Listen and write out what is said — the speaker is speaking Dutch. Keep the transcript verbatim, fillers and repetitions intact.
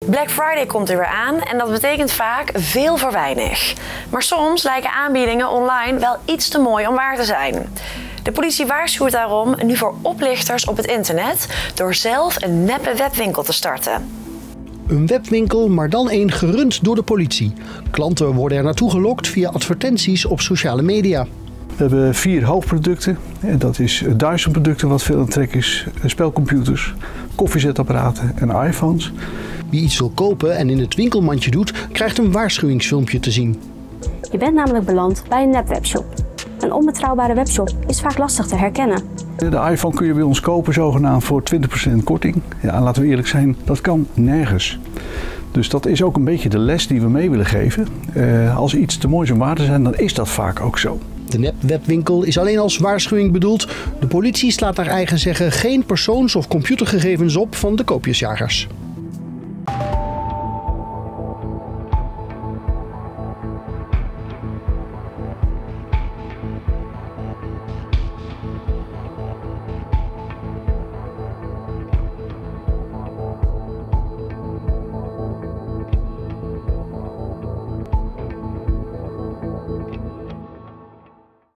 Black Friday komt er weer aan en dat betekent vaak veel voor weinig. Maar soms lijken aanbiedingen online wel iets te mooi om waar te zijn. De politie waarschuwt daarom nu voor oplichters op het internet door zelf een neppe webwinkel te starten. Een webwinkel, maar dan één gerund door de politie. Klanten worden er naartoe gelokt via advertenties op sociale media. We hebben vier hoofdproducten. Dat is duizend producten wat veel in trek is. Spelcomputers, koffiezetapparaten en iPhones. Wie iets wil kopen en in het winkelmandje doet, krijgt een waarschuwingsfilmpje te zien. Je bent namelijk beland bij een nepwebshop. Een onbetrouwbare webshop is vaak lastig te herkennen. De iPhone kun je bij ons kopen zogenaamd voor twintig procent korting. Ja, laten we eerlijk zijn, dat kan nergens. Dus dat is ook een beetje de les die we mee willen geven. Uh, als iets te mooi is om waar te zijn, dan is dat vaak ook zo. De nep-webwinkel is alleen als waarschuwing bedoeld. De politie slaat naar eigen zeggen geen persoons- of computergegevens op van de koopjesjagers.